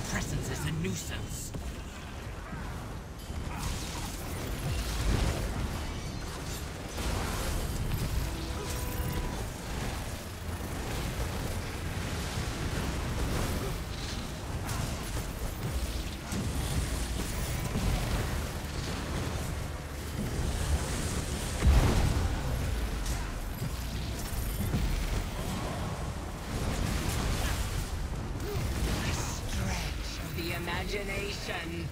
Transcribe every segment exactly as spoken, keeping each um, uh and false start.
presence is a nuisance. Imagination.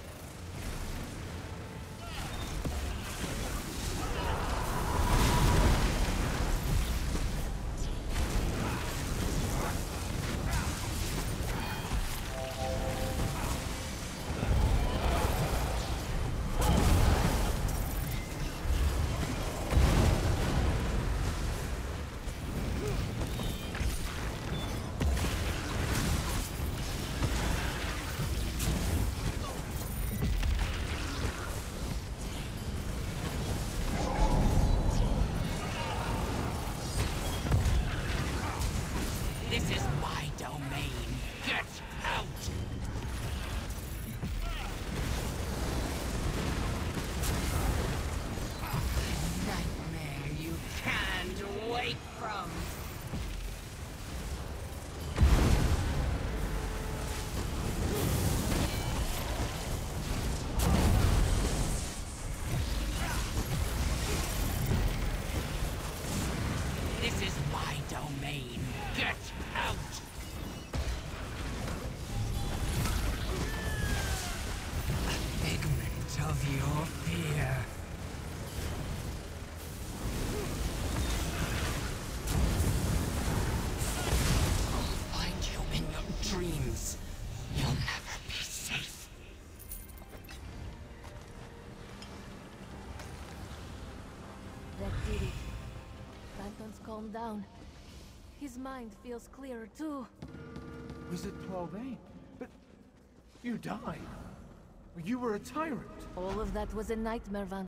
This is my domain. Get out! A nightmare you can't wake from. This is my domain. Get out! A figment of your fear. I'll find you in your dreams. You'll never be safe. That did it. Phantom's calmed down. His mind feels clearer too. Was it twelve A? But you died. You were a tyrant. All of that was a nightmare, Van.